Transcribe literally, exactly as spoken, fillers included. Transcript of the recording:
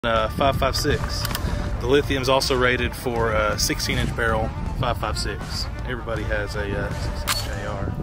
Uh, five five six. The Lithium's also rated for a sixteen inch barrel five five six. Everybody has a uh, sixteen inch A R.